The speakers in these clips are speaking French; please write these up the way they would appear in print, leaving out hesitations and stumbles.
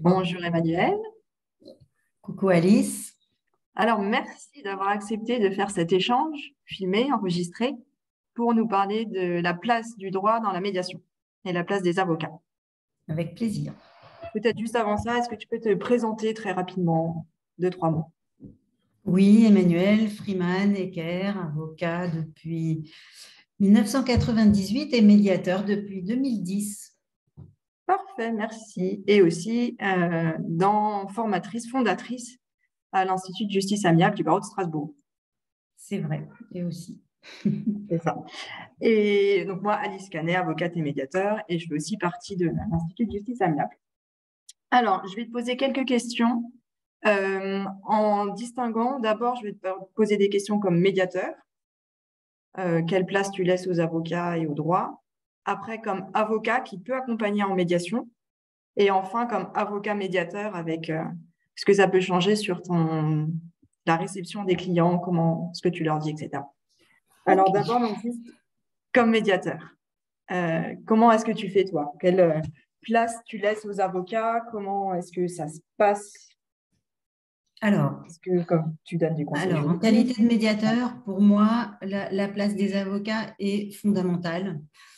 Bonjour Emmanuel. Coucou Alice. Alors, merci d'avoir accepté de faire cet échange filmé, enregistré, pour nous parler de la place du droit dans la médiation et la place des avocats. Avec plaisir. Peut-être juste avant ça, est-ce que tu peux te présenter très rapidement, deux, trois mots? Oui, Emmanuel Freeman Ecker, avocat depuis 1998 et médiateur depuis 2010. Parfait, merci. Et aussi formatrice, fondatrice à l'Institut de justice amiable du barreau de Strasbourg. C'est vrai, et aussi. C'est ça. Et donc moi, Alice Canet, avocate et médiateur, et je fais aussi partie de l'Institut de justice amiable. Alors, je vais te poser quelques questions en distinguant. D'abord, je vais te poser des questions comme médiateur. Quelle place tu laisses aux avocats et au droit? Après, comme avocat qui peut accompagner en médiation. Et enfin, comme avocat médiateur avec ce que ça peut changer sur la réception des clients, ce que tu leur dis, etc. Alors Ok. d'abord, donc, juste comme médiateur. Comment est-ce que tu fais, toi? Quelle place tu laisses aux avocats? Comment est-ce que ça se passe? Alors, Est-ce que comme tu donnes du conseil en juridique? qualité de médiateur, pour moi, la place des avocats est fondamentale.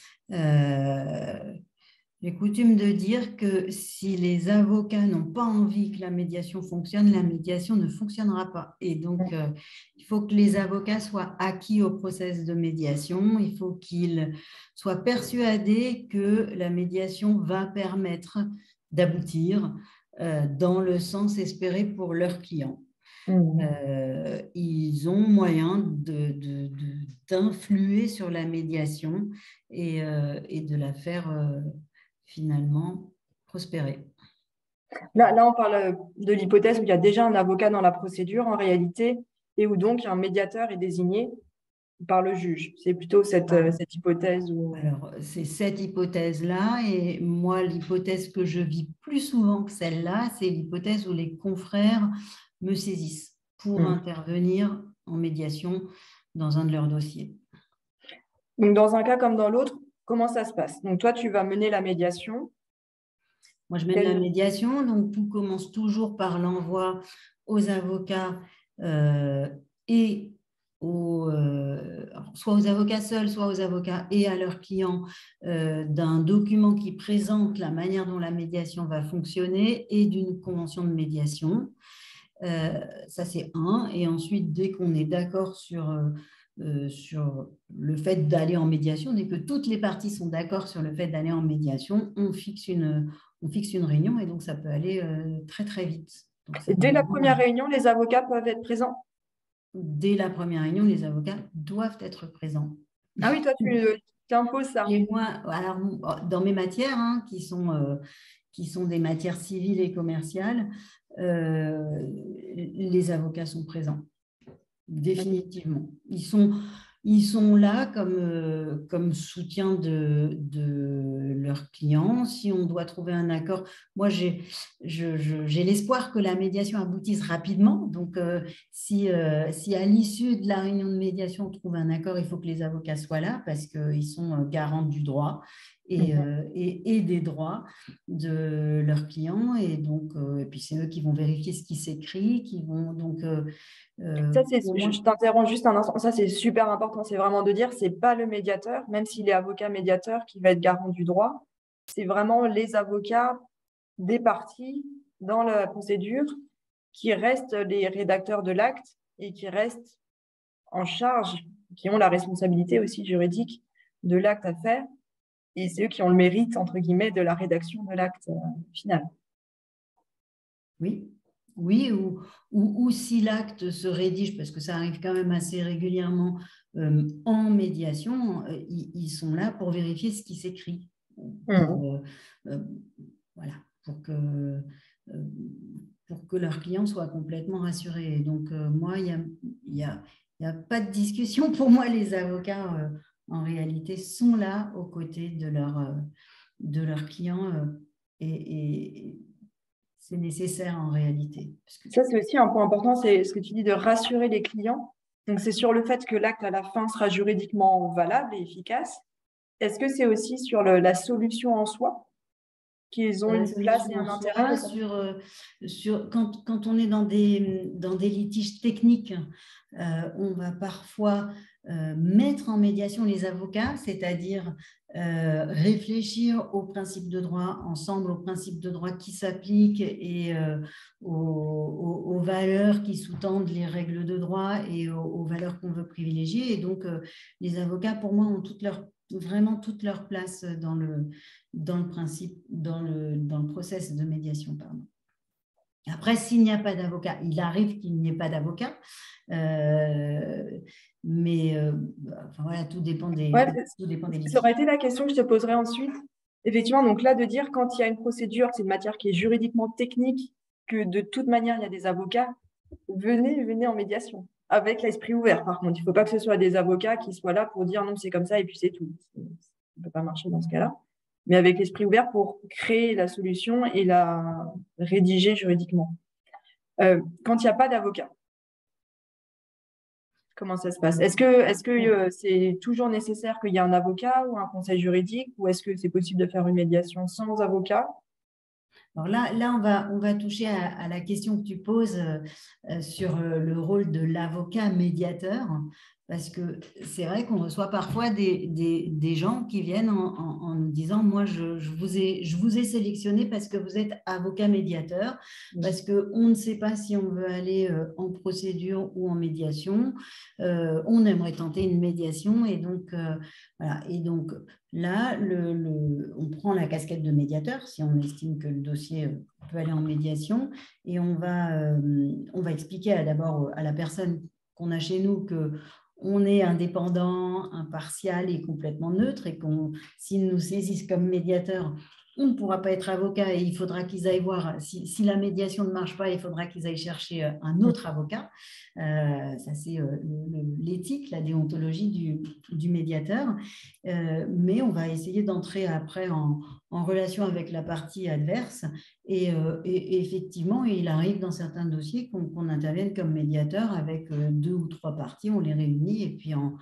Euh, J'ai coutume de dire que si les avocats n'ont pas envie que la médiation fonctionne, la médiation ne fonctionnera pas. Et donc, il faut que les avocats soient acquis au process de médiation. Il faut qu'ils soient persuadés que la médiation va permettre d'aboutir dans le sens espéré pour leurs clients. Mhm. Ils ont moyen d'influer sur la médiation et de la faire finalement prospérer. Là, on parle de l'hypothèse où il y a déjà un avocat dans la procédure en réalité et où donc un médiateur est désigné par le juge. C'est plutôt Ah, cette hypothèse où… alors, c'est cette hypothèse-là, et moi, l'hypothèse que je vis plus souvent que celle-là, c'est l'hypothèse où les confrères me saisissent pour Mhm. intervenir en médiation dans un de leurs dossiers. Donc, dans un cas comme dans l'autre, comment ça se passe? Donc, toi, tu vas mener la médiation. Moi, je mène la Quel… médiation, donc tout commence toujours par l'envoi aux avocats euh, et soit aux avocats seuls, soit aux avocats et à leurs clients d'un document qui présente la manière dont la médiation va fonctionner et d'une convention de médiation. Ça, c'est un. Et ensuite, dès qu'on est d'accord sur le fait d'aller en médiation, dès que toutes les parties sont d'accord sur le fait d'aller en médiation, on fixe une réunion et donc ça peut aller très, très vite. Donc, Et c'est dès la vraiment, première réunion, les avocats peuvent être présents? dès la première réunion, les avocats doivent être présents. Ah oui, toi, tu imposes ça. Et moi, alors, dans mes matières, hein, qui sont des matières civiles et commerciales, les avocats sont présents. Définitivement. Ils sont là comme soutien de leurs clients. Si on doit trouver un accord, moi, j'ai l'espoir que la médiation aboutisse rapidement. Donc, si à l'issue de la réunion de médiation, on trouve un accord, il faut que les avocats soient là parce qu'ils sont garants du droit Mhm. et des droits de leurs clients. Et donc, et puis c'est eux qui vont vérifier ce qui s'écrit, qui vont donc Ça, pour je moi, t'interromps juste un instant. Ça, c'est super important. C'est vraiment de dire, c'est pas le médiateur, même s'il est avocat médiateur, qui va être garant du droit. C'est vraiment les avocats des parties dans la procédure qui restent les rédacteurs de l'acte et qui restent en charge, qui ont la responsabilité aussi juridique de l'acte à faire. Et c'est eux qui ont le mérite, entre guillemets, de la rédaction de l'acte final. oui, oui, ou si l'acte se rédige, parce que ça arrive quand même assez régulièrement en médiation, ils sont là pour vérifier ce qui s'écrit, pour, Mhm. euh, voilà, euh, pour que leurs clients soient complètement rassurés. Et donc, moi, il y a, il y a pas de discussion. Pour moi, les avocats, en réalité, sont là aux côtés de leurs clients et c'est nécessaire en réalité. Parce que, Ça, c'est aussi un point important, c'est ce que tu dis de rassurer les clients. Donc, c'est sur le fait que l'acte à la fin sera juridiquement valable et efficace. Est-ce que c'est aussi sur la solution en soi? qu'ils ont La une place et solution, un intérêt. quand on est dans des litiges techniques, on va parfois mettre en médiation les avocats, c'est-à-dire réfléchir aux principes de droit ensemble, aux principes de droit qui s'appliquent et aux valeurs qui sous-tendent les règles de droit et aux valeurs qu'on veut privilégier. Et donc, les avocats, pour moi, ont vraiment toute leur place dans le principe, dans le process de médiation, pardon. Après, s'il n'y a pas d'avocat, il arrive qu'il n'y ait pas d'avocat, mais enfin, voilà, tout dépend des litiges. Ça aurait été la question que je te poserais ensuite. Effectivement, donc là, de dire quand il y a une procédure, c'est une matière qui est juridiquement technique, que de toute manière, il y a des avocats, venez en médiation. Avec l'esprit ouvert, par contre. Il ne faut pas que ce soit des avocats qui soient là pour dire non, c'est comme ça et puis c'est tout. Ça ne peut pas marcher dans ce cas-là. Mais avec l'esprit ouvert pour créer la solution et la rédiger juridiquement. Quand il n'y a pas d'avocat, comment ça se passe? Est-ce que c'est toujours nécessaire qu'il y ait un avocat ou un conseil juridique ou est-ce que c'est possible de faire une médiation sans avocat? Alors là, on va toucher à la question que tu poses sur le rôle de l'avocat médiateur, parce que c'est vrai qu'on reçoit parfois des gens qui viennent en nous disant, moi, je vous ai sélectionné parce que vous êtes avocat médiateur, parce qu'on ne sait pas si on veut aller en procédure ou en médiation, on aimerait tenter une médiation, et donc, voilà. Et donc, là, on prend la casquette de médiateur si on estime que le dossier peut aller en médiation, et on va expliquer d'abord à la personne qu'on a chez nous qu'on est indépendant, impartial et complètement neutre, et s'ils nous saisissent comme médiateur, on ne pourra pas être avocat et il faudra qu'ils aillent voir, si la médiation ne marche pas, il faudra qu'ils aillent chercher un autre avocat. Ça, c'est l'éthique, la déontologie du médiateur. Mais on va essayer d'entrer après en relation avec la partie adverse. Et effectivement, il arrive dans certains dossiers qu'on intervienne comme médiateur avec 2 ou 3 parties, on les réunit et puis en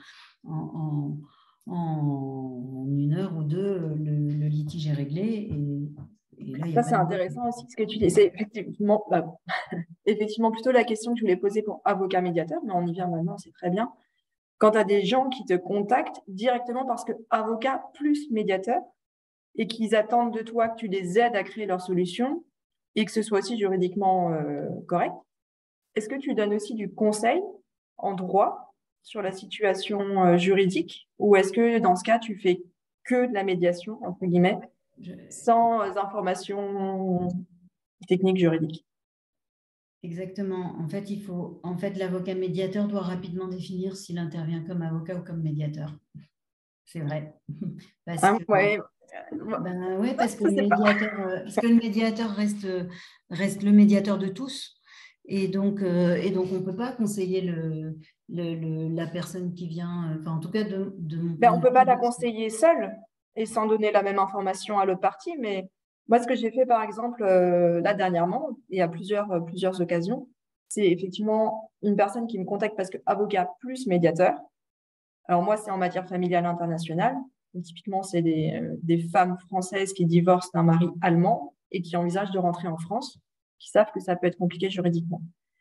1 heure ou 2, le litige est réglé. Et là, il y a Ça, c'est intéressant aussi ce que tu dis. C'est effectivement plutôt la question que je voulais poser pour avocat médiateur, mais on y vient maintenant, c'est très bien. Quand tu as des gens qui te contactent directement parce que avocat plus médiateur et qu'ils attendent de toi que tu les aides à créer leur solution et que ce soit aussi juridiquement correct, est-ce que tu donnes aussi du conseil en droit sur la situation juridique ou est-ce que dans ce cas, tu fais que de la médiation, entre guillemets, sans information technique juridique? Exactement. En fait, l'avocat médiateur doit rapidement définir s'il intervient comme avocat ou comme médiateur. C'est vrai. Parce que, Ouais. parce que le médiateur reste le médiateur de tous. Et donc on ne peut pas conseiller la personne qui vient, enfin, en tout cas, de mon Ben, point on de ne peut pas la vue. conseiller seule et sans donner la même information à l'autre partie. Mais moi, ce que j'ai fait, par exemple, là dernièrement, et à plusieurs occasions, c'est effectivement une personne qui me contacte parce que avocat plus médiateur. Alors moi, c'est en matière familiale internationale. Donc, typiquement, c'est des femmes françaises qui divorcent d'un mari allemand et qui envisagent de rentrer en France, qui savent que ça peut être compliqué juridiquement.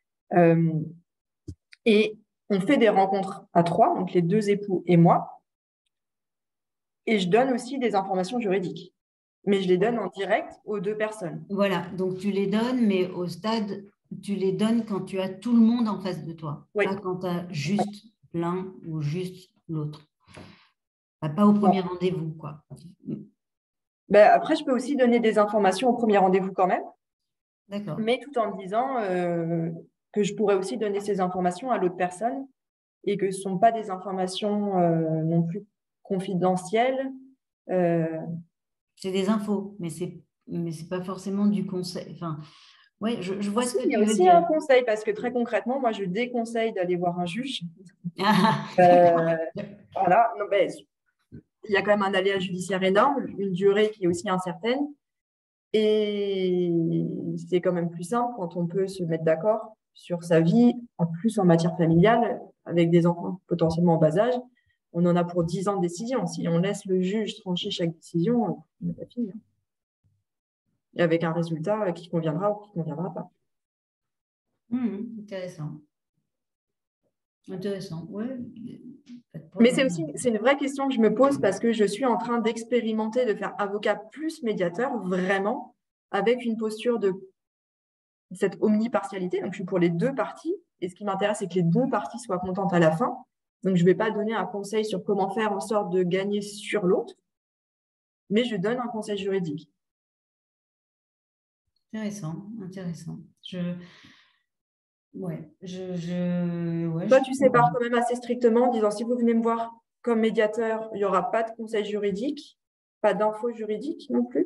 Et on fait des rencontres à 3, donc les 2 époux et moi. Et je donne aussi des informations juridiques. Mais je les donne en direct aux 2 personnes. Voilà, donc tu les donnes, mais au stade, tu les donnes quand tu as tout le monde en face de toi, Oui. pas quand tu as juste l'un ou juste l'autre. Pas au premier rendez-vous, quoi. Ben, après, je peux aussi donner des informations au premier rendez-vous quand même, D'accord. mais tout en disant que je pourrais aussi donner ces informations à l'autre personne et que ce ne sont pas des informations non plus confidentielles. C'est des infos, mais c'est pas forcément du conseil. Enfin, ouais, je vois ce que Il y a tu veux aussi un dire. conseil parce que très concrètement, moi, je déconseille d'aller voir un juge. Ah, Voilà. Non, ben, il y a quand même un aléa judiciaire énorme, une durée qui est aussi incertaine. Et c'est quand même plus simple quand on peut se mettre d'accord sur sa vie, en plus en matière familiale, avec des enfants potentiellement en bas âge. On en a pour 10 ans de décision. Si on laisse le juge trancher chaque décision, on n'a pas fini. et avec un résultat qui conviendra ou qui ne conviendra pas. Intéressant. Intéressant, oui. Mais c'est une vraie question que je me pose parce que je suis en train d'expérimenter, de faire avocat plus médiateur, vraiment, avec une posture de cette omnipartialité. Donc, je suis pour les deux parties. Et ce qui m'intéresse, c'est que les deux parties soient contentes à la fin. Donc, je ne vais pas donner un conseil sur comment faire en sorte de gagner sur l'autre, mais je donne un conseil juridique. Intéressant, intéressant. Toi, tu sépares quand même assez strictement en disant, si vous venez me voir comme médiateur, il n'y aura pas de conseil juridique, pas d'infos juridiques non plus.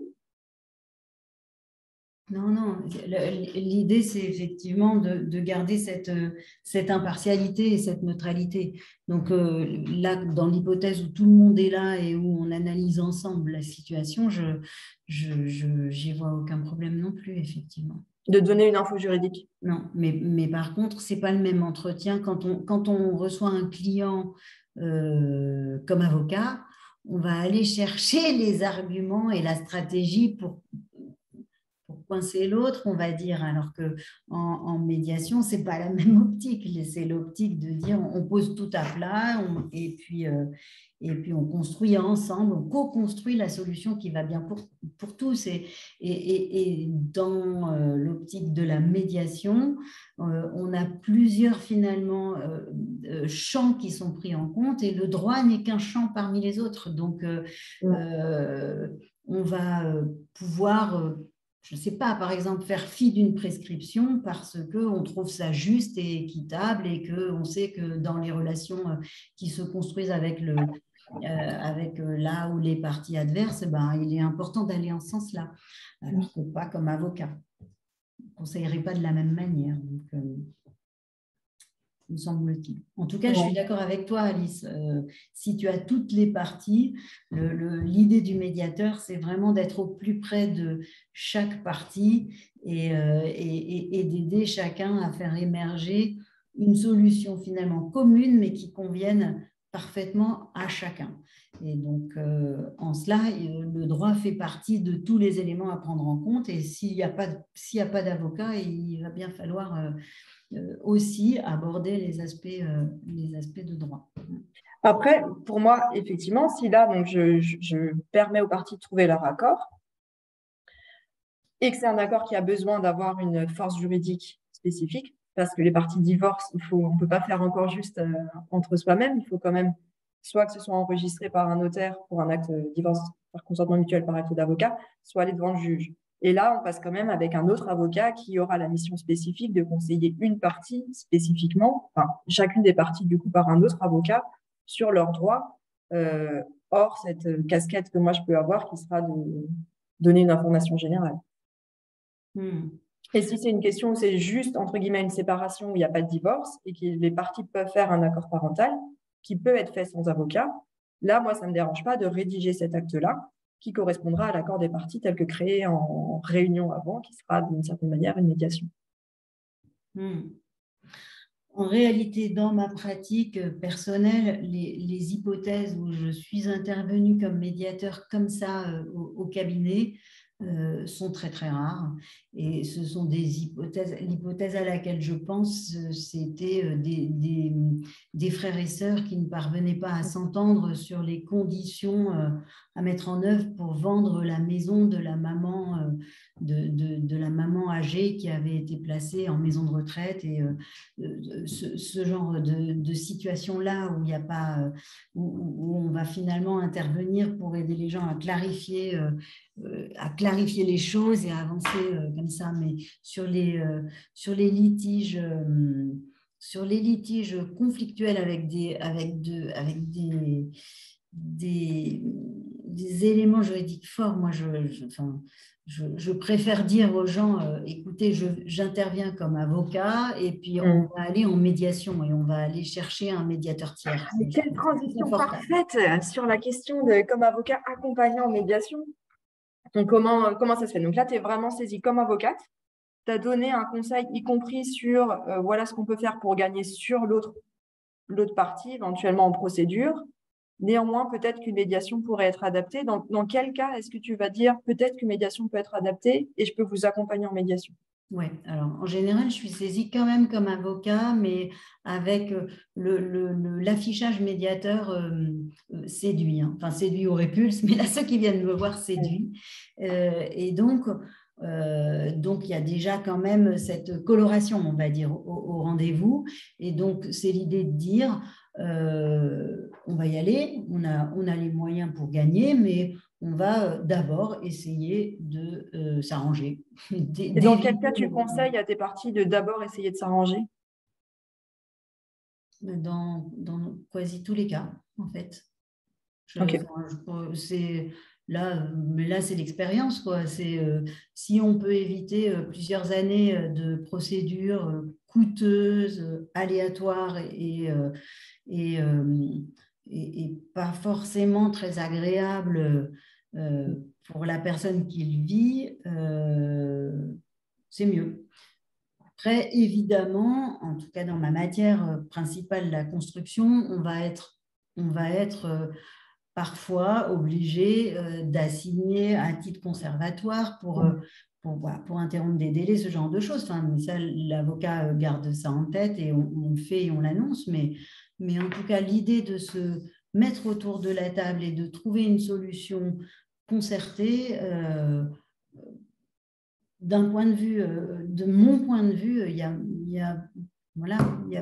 Non, non. L'idée, c'est effectivement de garder cette impartialité et cette neutralité. Donc là, dans l'hypothèse où tout le monde est là et où on analyse ensemble la situation, j'y vois aucun problème non plus, effectivement. De donner une info juridique. Non, mais par contre, ce n'est pas le même entretien. Quand on reçoit un client comme avocat, on va aller chercher les arguments et la stratégie pour coincer l'autre, on va dire, alors qu'en médiation, ce n'est pas la même optique. C'est l'optique de dire on pose tout à plat et puis on construit ensemble, on co-construit la solution qui va bien pour tous. Et dans l'optique de la médiation, on a plusieurs finalement champs qui sont pris en compte et le droit n'est qu'un champ parmi les autres. Donc, on va pouvoir je ne sais pas, par exemple, faire fi d'une prescription parce qu'on trouve ça juste et équitable et qu'on sait que dans les relations qui se construisent avec là ou les parties adverses, ben, il est important d'aller en ce sens-là, alors que pas comme avocat. On ne conseillerait pas de la même manière. Donc, me semble-t-il. En tout cas, je suis d'accord avec toi, Alice. Si tu as toutes les parties, l'idée du médiateur, c'est vraiment d'être au plus près de chaque partie et d'aider chacun à faire émerger une solution finalement commune, mais qui convienne parfaitement à chacun. Et donc, en cela, le droit fait partie de tous les éléments à prendre en compte. Et s'il n'y a pas d'avocat, il va bien falloir aussi aborder les aspects de droit. Après, pour moi, effectivement, si là, donc je permets aux parties de trouver leur accord et que c'est un accord qui a besoin d'avoir une force juridique spécifique, parce que les parties divorcent, on ne peut pas faire encore juste entre soi-même, il faut quand même soit que ce soit enregistré par un notaire pour un acte de divorce par consentement mutuel par acte d'avocat, soit aller devant le juge. Et là, on passe quand même avec un autre avocat qui aura la mission spécifique de conseiller une partie spécifiquement, enfin, chacune des parties du coup par un autre avocat sur leurs droits, hors cette casquette que moi je peux avoir qui sera de donner une information générale. Et si c'est une question où c'est juste, entre guillemets, une séparation où il n'y a pas de divorce et que les parties peuvent faire un accord parental qui peut être fait sans avocat, là, moi, ça ne me dérange pas de rédiger cet acte-là qui correspondra à l'accord des parties tel que créé en réunion avant, qui sera d'une certaine manière une médiation. En réalité, dans ma pratique personnelle, les hypothèses où je suis intervenue comme médiateur comme ça au cabinet sont très très rares. Et ce sont des hypothèses. L'hypothèse à laquelle je pense, c'était des frères et sœurs qui ne parvenaient pas à s'entendre sur les conditions à mettre en œuvre pour vendre la maison de la maman de la maman âgée qui avait été placée en maison de retraite. Et ce genre de situation-là où il n'y a pas, où on va finalement intervenir pour aider les gens à clarifier les choses et à avancer comme ça. Mais sur les litiges conflictuels avec des éléments juridiques forts, moi, je préfère dire aux gens, écoutez, j'interviens comme avocat et puis on va aller en médiation et on va aller chercher un médiateur tiers. Mais quelle transition parfaite sur la question de comme avocat accompagnant en médiation. Donc, comment ça se fait? Donc là, tu es vraiment saisie comme avocate. Tu as donné un conseil, y compris sur voilà ce qu'on peut faire pour gagner sur l'autre partie, éventuellement en procédure. Néanmoins, peut-être qu'une médiation pourrait être adaptée. Dans quel cas est-ce que tu vas dire peut-être qu'une médiation peut être adaptée et je peux vous accompagner en médiation? Oui, alors en général, je suis saisie quand même comme avocat, mais avec l'affichage médiateur séduit. Hein. Enfin, séduit au répulse, mais là, ceux qui viennent me voir séduit. Et donc, il y a déjà quand même cette coloration, on va dire, au rendez-vous. Et donc, c'est l'idée de dire, on va y aller, on a les moyens pour gagner, mais on va d'abord essayer de s'arranger. Et dans quel cas tu conseilles à tes parties de d'abord essayer de s'arranger? Dans quasi tous les cas, en fait. Okay. Mais là, c'est l'expérience, quoi. Si on peut éviter plusieurs années de procédures coûteuses, aléatoires et pas forcément très agréables pour la personne qui le vit, c'est mieux. Après, évidemment, en tout cas dans ma matière principale, la construction, on va être parfois obligé d'assigner à titre conservatoire pour interrompre des délais, ce genre de choses. Enfin, mais ça, l'avocat garde ça en tête et on le fait et on l'annonce. Mais en tout cas, l'idée de se mettre autour de la table et de trouver une solution concertée, d'un point de vue, de mon point de vue, voilà,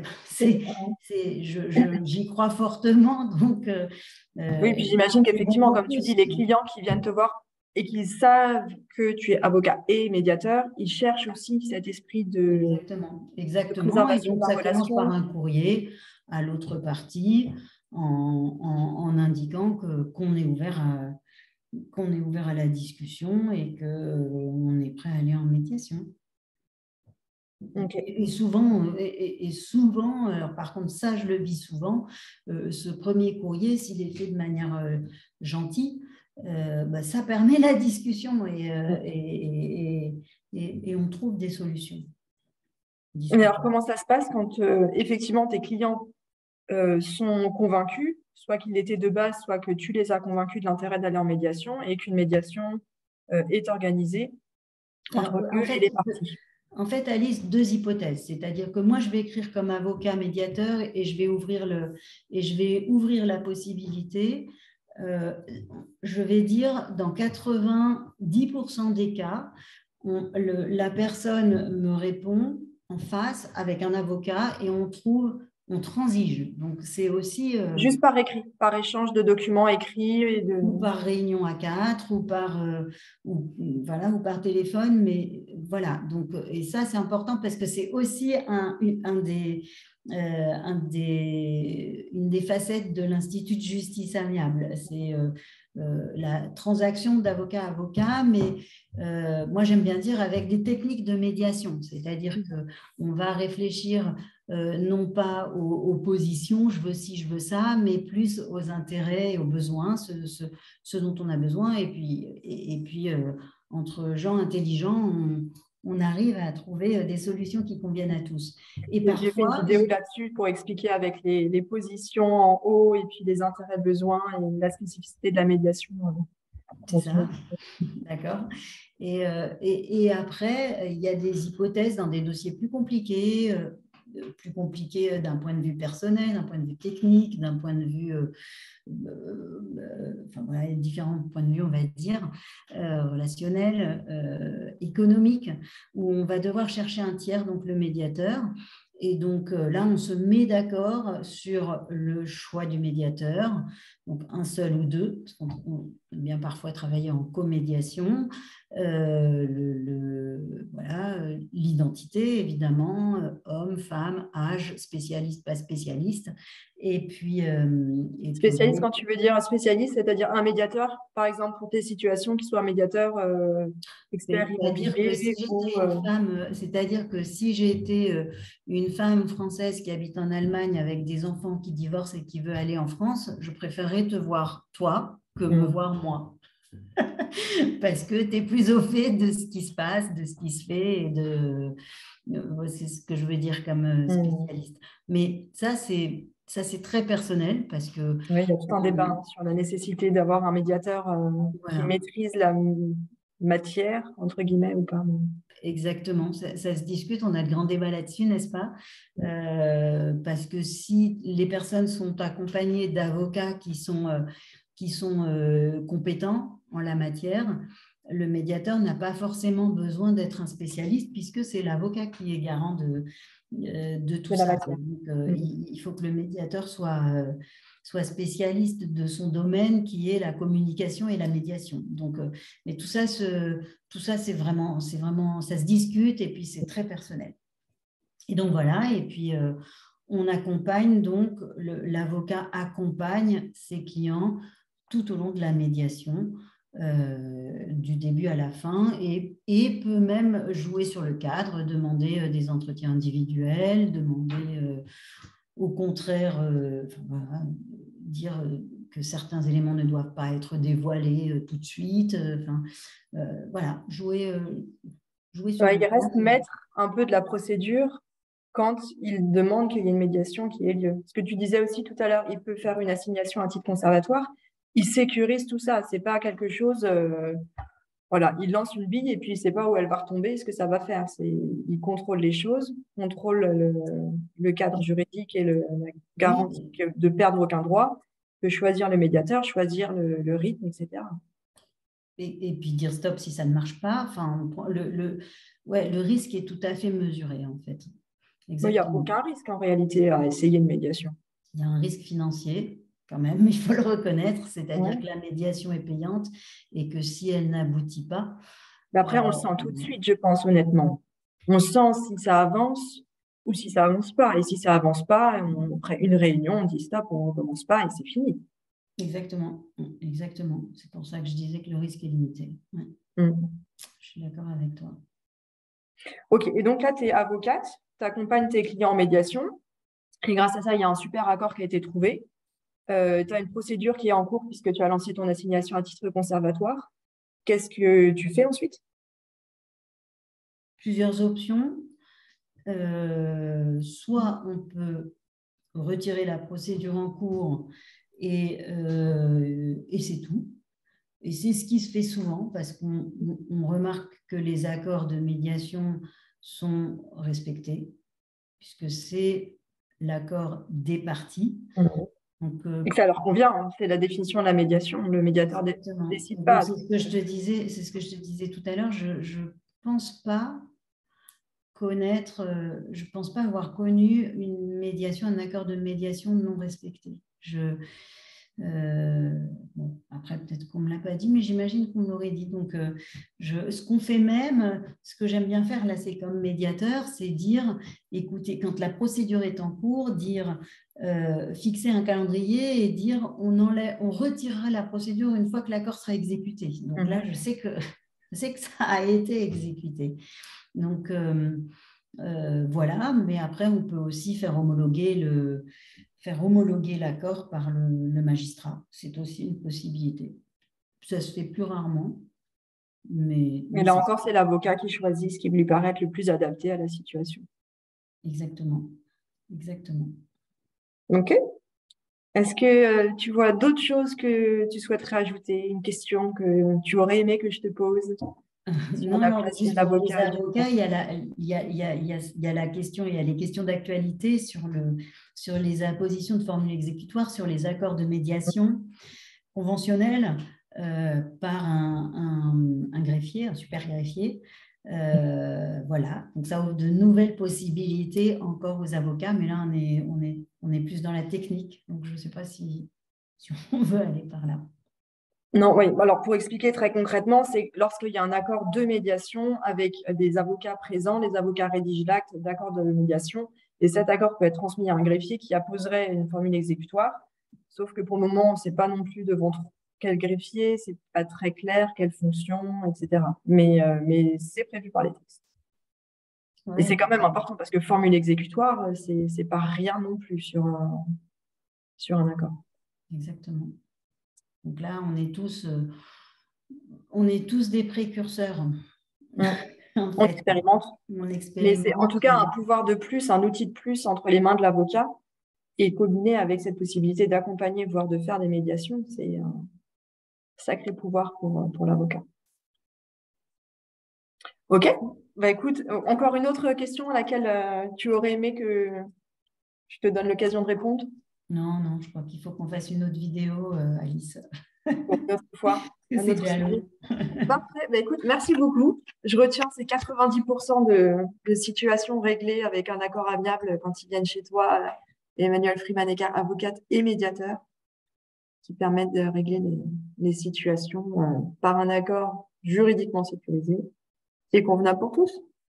j'y crois fortement. Donc, oui, puis j'imagine qu'effectivement, comme tu dis, les clients qui viennent te voir et qui savent que tu es avocat et médiateur, ils cherchent aussi cet esprit de Exactement. Et préservation de donc, la ça commence par relation. un courrier à l'autre partie en indiquant qu'on est ouvert à la discussion et qu'on est prêt à aller en médiation. Okay. Et souvent, alors par contre, ça, je le vis souvent, ce premier courrier, s'il est fait de manière gentille, ça permet la discussion et on trouve des solutions. Mais alors, comment ça se passe quand effectivement tes clients sont convaincus, soit qu'ils l'étaient de base, soit que tu les as convaincus de l'intérêt d'aller en médiation et qu'une médiation est organisée entre eux et les parties? En fait, Alice, deux hypothèses. C'est-à-dire que moi, je vais écrire comme avocat médiateur et je vais ouvrir la possibilité. Je vais dire, dans 90% des cas, la personne me répond en face avec un avocat et on transige. Donc, c'est aussi… Juste par écrit, par échange de documents écrits. Ou par réunion à quatre, ou par téléphone. Mais voilà, donc, et ça, c'est important parce que c'est aussi une des facettes de l'Institut de justice amiable. C'est la transaction d'avocat à avocat, mais moi, j'aime bien dire avec des techniques de médiation. C'est-à-dire qu'on va réfléchir non pas aux positions, je veux ci, je veux ça, mais plus aux intérêts et aux besoins, ce dont on a besoin. Et puis entre gens intelligents, on arrive à trouver des solutions qui conviennent à tous. Et j'ai fait une vidéo là-dessus pour expliquer avec les positions en haut et puis les intérêts, besoins et la spécificité de la médiation. C'est ça, d'accord. Et après, il y a des hypothèses dans des dossiers plus compliqués d'un point de vue personnel, d'un point de vue technique, d'un point de vue, différents points de vue, on va dire, relationnels, économiques, où on va devoir chercher un tiers, donc le médiateur. Et donc là, on se met d'accord sur le choix du médiateur, donc un seul ou deux, parce qu'on aime bien parfois travailler en comédiation. L'identité, évidemment, homme, femme, âge, spécialiste, pas spécialiste. Et puis, spécialiste, quand tu veux dire spécialiste, c'est-à-dire un médiateur, par exemple, pour tes situations, qui soit un médiateur expert immobilier. C'est-à-dire que si j'ai été une femme française qui habite en Allemagne avec des enfants qui divorcent et qui veut aller en France, je préférerais te voir, toi, que me voir moi. Parce que tu es plus au fait de ce qui se passe, de ce qui se fait, c'est ce que je veux dire comme spécialiste. Mais ça, c'est Ça, c'est très personnel parce que… Oui, il y a tout un débat sur la nécessité d'avoir un médiateur qui Voilà, maîtrise la matière, entre guillemets, ou pas. exactement. Ça se discute, on a de grands débats là-dessus, n'est-ce pas? Parce que si les personnes sont accompagnées d'avocats qui sont compétents en la matière, le médiateur n'a pas forcément besoin d'être un spécialiste puisque c'est l'avocat qui est garant de tout De la ça. matière. Donc, Mm. il faut que le médiateur soit spécialiste de son domaine qui est la communication et la médiation. Donc, mais tout ça, c'est vraiment, ça se discute et puis c'est très personnel. Et donc voilà, et puis on accompagne donc, l'avocat accompagne ses clients tout au long de la médiation, du début à la fin, et peut même jouer sur le cadre, demander des entretiens individuels, demander au contraire, voilà, dire que certains éléments ne doivent pas être dévoilés tout de suite. Voilà, jouer sur Ouais, le il reste cadre. maître un peu de la procédure quand il demande qu'il y ait une médiation qui ait lieu. Ce que tu disais aussi tout à l'heure, il peut faire une assignation à titre conservatoire. Il sécurise tout ça. C'est pas quelque chose. Voilà, il lance une bille et puis il sait pas où elle va retomber, ce que ça va faire. Il contrôle les choses, contrôle le cadre juridique et la garantie Oui, de perdre aucun droit, peut choisir le médiateur, choisir le rythme, etc. et puis dire stop si ça ne marche pas. Enfin, ouais, le risque est tout à fait mesuré, en fait. Mais il n'y a Exactement. aucun risque en réalité à essayer une médiation. Il y a un risque financier, quand même, il faut le reconnaître, c'est-à-dire que Ouais. la médiation est payante et que si elle n'aboutit pas, Mais après, on le sent tout de suite, je pense, honnêtement. On sent si ça avance ou si ça avance pas. Et si ça avance pas, après une réunion, on dit stop, on recommence pas et c'est fini. exactement, exactement. C'est pour ça que je disais que le risque est limité. Ouais, Mm. je suis d'accord avec toi. Ok, et donc là, tu es avocate, tu accompagnes tes clients en médiation. Et grâce à ça, il y a un super accord qui a été trouvé. Tu as une procédure qui est en cours puisque tu as lancé ton assignation à titre conservatoire. Qu'est-ce que tu fais ensuite? Plusieurs options. Soit on peut retirer la procédure en cours et c'est tout. Et c'est ce qui se fait souvent parce qu'on remarque que les accords de médiation sont respectés, puisque c'est l'accord des parties. Mhm. Donc, Et que ça leur convient, hein. C'est la définition de la médiation. Le médiateur exactement. décide Donc, pas. c'est ce que je te disais, c'est ce que je te disais tout à l'heure. Je pense pas je pense pas avoir connu une médiation, un accord de médiation non respecté. Bon, après, peut-être qu'on ne me l'a pas dit, mais j'imagine qu'on me l'aurait dit. Donc, ce qu'on fait même, ce que j'aime bien faire là, c'est comme médiateur, c'est dire, écoutez, quand la procédure est en cours, dire, fixer un calendrier et dire, on retirera la procédure une fois que l'accord sera exécuté. Donc là, Mhm. je sais que ça a été exécuté. Donc, voilà, mais après, on peut aussi faire homologuer l'accord par le magistrat. C'est aussi une possibilité. Ça se fait plus rarement, Mais mais là ça se encore, c'est l'avocat qui choisit ce qui lui paraît être le plus adapté à la situation. fait. Exactement. Exactement. OK. Est-ce que tu vois d'autres choses que tu souhaiterais ajouter, une question que tu aurais aimé que je te pose sur Non, la alors place de juste pour les l'avocat et du avocats, médiateur? il y a la question, il y a les questions d'actualité sur les impositions de formules exécutoires, sur les accords de médiation conventionnels par un greffier, un super greffier. Voilà, donc ça ouvre de nouvelles possibilités encore aux avocats, mais là, on est plus dans la technique, donc je ne sais pas si on veut aller par là. Non, oui. Alors, pour expliquer très concrètement, c'est lorsqu'il y a un accord de médiation avec des avocats présents, les avocats rédigent l'acte d'accord de médiation, et cet accord peut être transmis à un greffier qui apposerait une formule exécutoire. Sauf que pour le moment, on ne sait pas non plus devant quel greffier, c'est pas très clair, quelle fonction, etc. Mais c'est prévu par les textes. Et Ouais, c'est quand même important parce que formule exécutoire, c'est pas rien non plus sur un accord. exactement. Donc là, on est tous des précurseurs, Mm. en On fait. expérimente. On Mais c'est en tout expérimente. cas un pouvoir de plus, un outil de plus entre les mains de l'avocat Et combiné avec cette possibilité d'accompagner, voire de faire des médiations, c'est un sacré pouvoir pour l'avocat. OK. Bah, écoute, encore une autre question à laquelle tu aurais aimé que je te donne l'occasion de répondre Non, non, je crois qu'il faut qu'on fasse une autre vidéo, Alice. pour une autre fois, Parce que un c'est autre déjà sujet. long. Parfait. Bah, écoute, merci beaucoup. Je retiens ces 90% de situations réglées avec un accord amiable quand ils viennent chez toi, Emmanuel Freeman-Ecart, avocate et médiateur, qui permettent de régler les situations par un accord juridiquement sécurisé et convenable pour tous.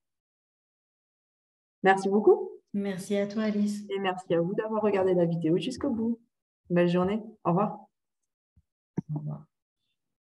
Merci beaucoup Merci à toi, Alice. et merci à vous d'avoir regardé la vidéo jusqu'au bout. Belle journée. Au revoir. Au revoir.